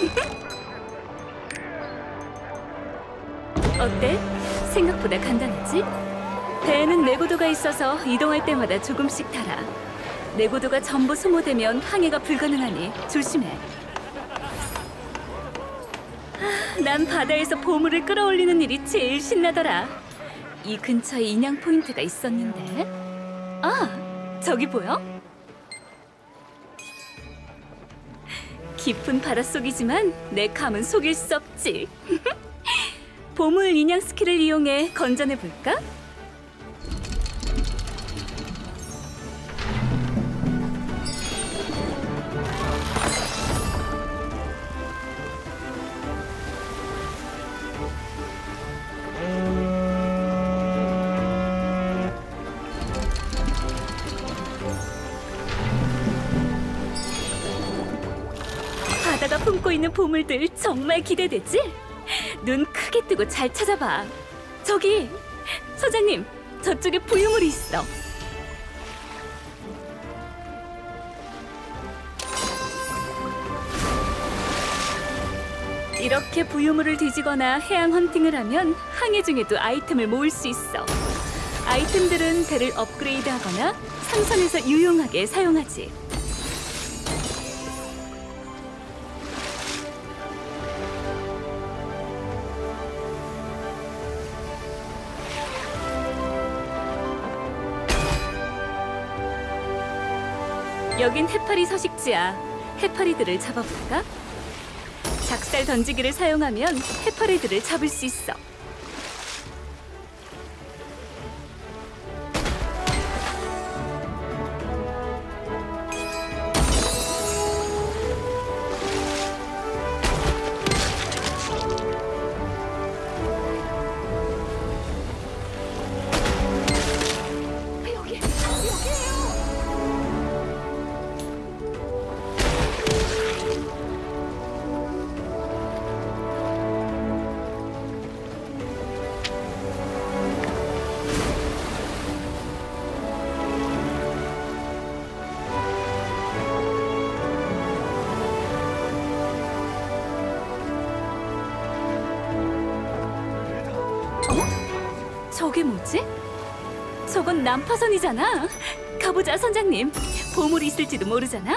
어때? 생각보다 간단하지? 배에는 내구도가 있어서 이동할 때마다 조금씩 달아. 내구도가 전부 소모되면 항해가 불가능하니 조심해. 난 바다에서 보물을 끌어올리는 일이 제일 신나더라. 이 근처에 인양 포인트가 있었는데. 아, 저기 보여? 깊은 바닷속이지만 내 감은 속일 수 없지. 보물 인양 스킬을 이용해 건전해볼까? 바다가 품고 있는 보물들 정말 기대되지? 눈 크게 뜨고 잘 찾아봐. 저기! 소장님, 저쪽에 부유물이 있어. 이렇게 부유물을 뒤지거나 해양 헌팅을 하면 항해 중에도 아이템을 모을 수 있어. 아이템들은 배를 업그레이드하거나 상선에서 유용하게 사용하지. 여긴 해파리 서식지야. 해파리들을 잡아볼까? 작살 던지기를 사용하면 해파리들을 잡을 수 있어. 저게 뭐지? 저건 난파선이잖아. 가보자, 선장님. 보물이 있을지도 모르잖아.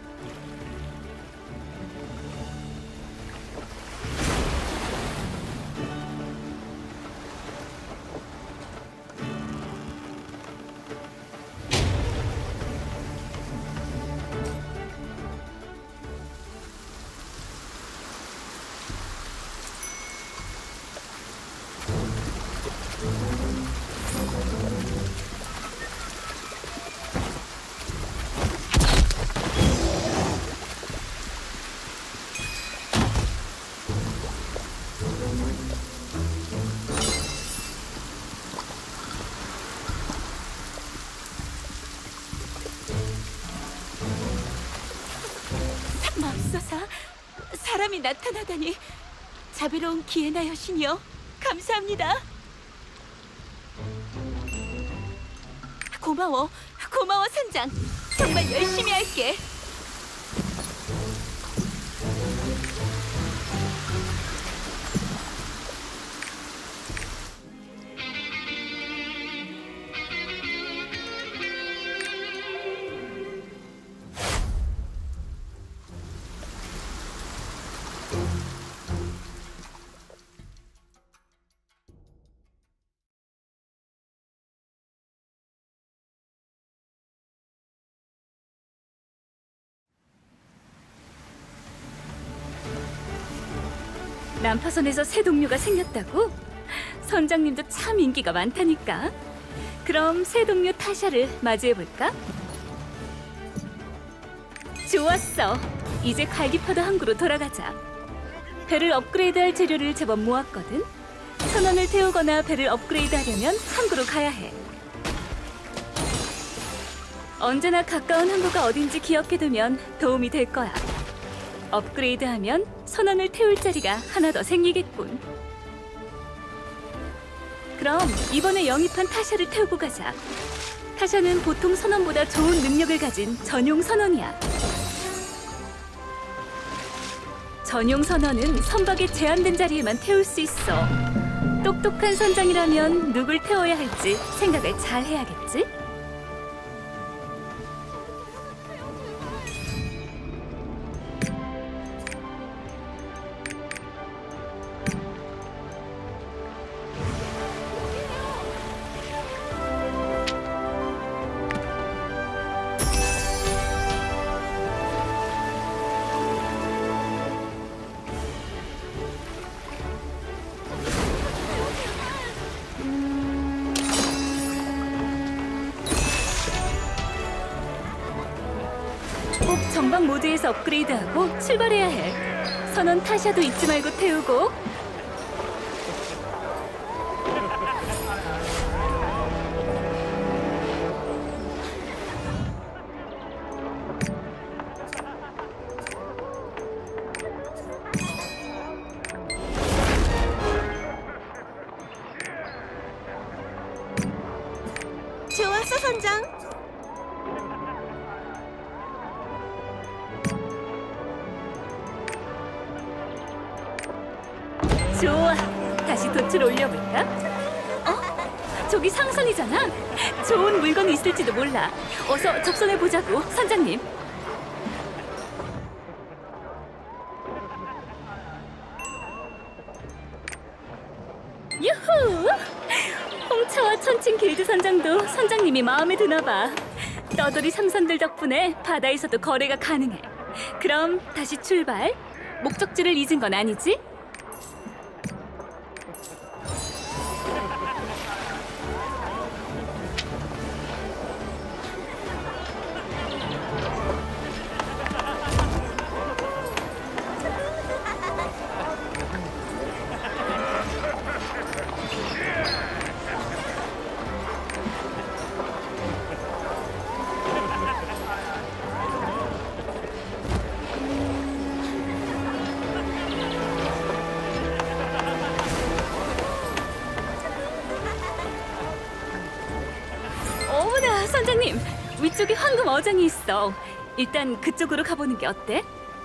맙소사, 사람이 나타나다니. 자비로운 기에나 여신이여, 감사합니다. 고마워, 고마워 선장. 정말 열심히 할게. 난파선에서 새 동료가 생겼다고? 선장님도 참 인기가 많다니까. 그럼 새 동료 타샤를 맞이해볼까? 좋았어. 이제 갈기파도 항구로 돌아가자. 배를 업그레이드할 재료를 제법 모았거든. 선원을 태우거나 배를 업그레이드하려면 항구로 가야 해. 언제나 가까운 항구가 어딘지 기억해두면 도움이 될 거야. 업그레이드하면 선원을 태울 자리가 하나 더 생기겠군. 그럼 이번에 영입한 타샤를 태우고 가자. 타샤는 보통 선원보다 좋은 능력을 가진 전용 선원이야. 전용 선원은 선박의 제한된 자리에만 태울 수 있어. 똑똑한 선장이라면 누굴 태워야 할지 생각을 잘 해야겠지? 꼭 전방 모드에서 업그레이드하고 출발해야 해. 선원 타샤도 잊지 말고 태우고. 좋았어, 선장. 좋아. 다시 돛을 올려볼까? 어? 저기 상선이잖아. 좋은 물건이 있을지도 몰라. 어서 접선해보자고, 선장님. 유후! 홍차와 천칭 길드 선장도 선장님이 마음에 드나봐. 떠돌이 삼선들 덕분에 바다에서도 거래가 가능해. 그럼 다시 출발. 목적지를 잊은 건 아니지? 어머나, 선장님! 위쪽에 황금 어장이 있어. 일단 그쪽으로 가보는 게 어때?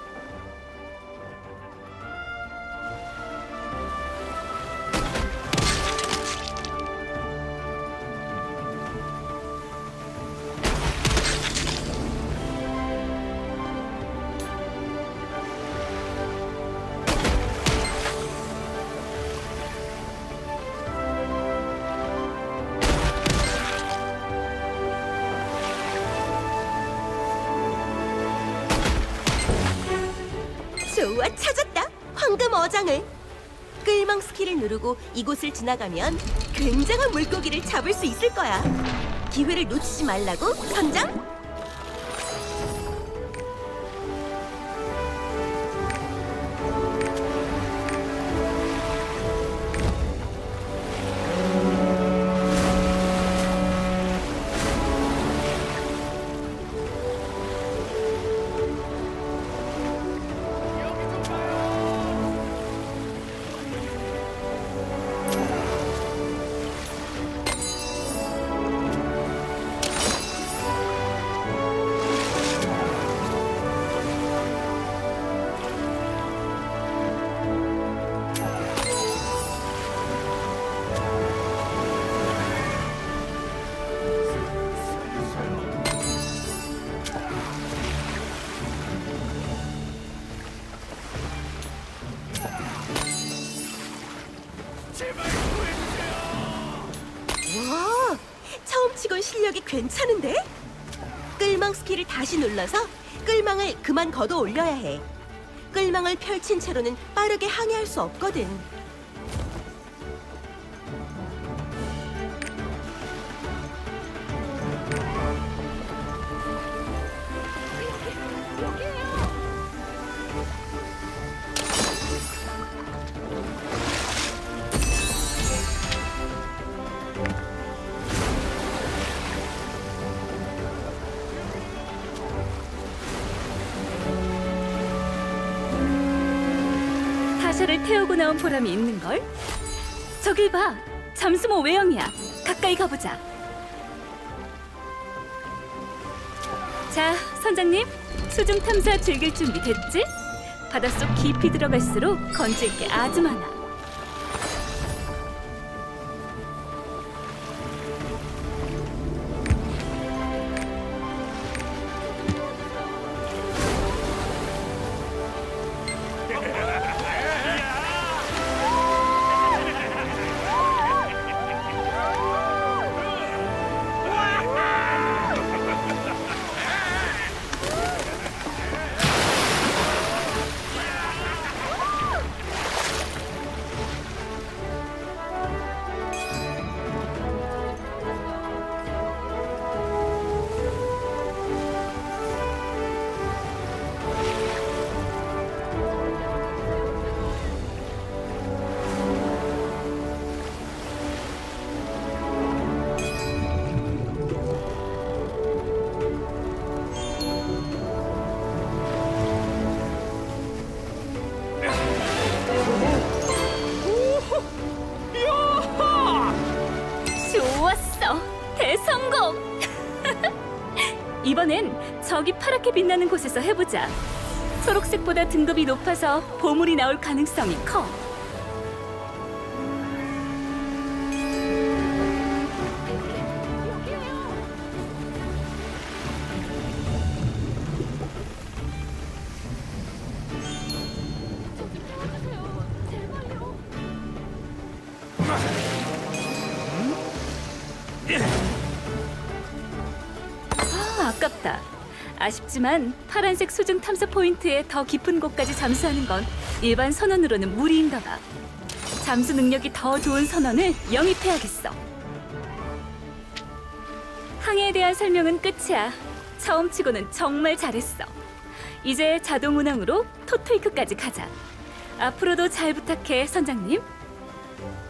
좋아, 찾았다. 황금 어장을. 끌망 스킬을 누르고 이곳을 지나가면 굉장한 물고기를 잡을 수 있을 거야. 기회를 놓치지 말라고, 선장. 와, 처음 치곤 실력이 괜찮은데? 끌망 스킬을 다시 눌러서 끌망을 그만 걷어 올려야 해. 끌망을 펼친 채로는 빠르게 항해할 수 없거든. 타샤를 태우고 나온 보람이 있는걸? 저길 봐! 잠수모 외형이야. 가까이 가보자. 자, 선장님. 수중 탐사 즐길 준비 됐지? 바닷속 깊이 들어갈수록 건질 게 아주 많아. 좋았어! 대성공! 이번엔 저기 파랗게 빛나는 곳에서 해보자. 초록색보다 등급이 높아서 보물이 나올 가능성이 커. 아깝다. 아쉽지만 파란색 수중 탐사 포인트의 더 깊은 곳까지 잠수하는 건 일반 선원으로는 무리인가 봐. 잠수 능력이 더 좋은 선원을 영입해야겠어. 항해에 대한 설명은 끝이야. 처음치고는 정말 잘했어. 이제 자동 운항으로 토트위크까지 가자. 앞으로도 잘 부탁해, 선장님.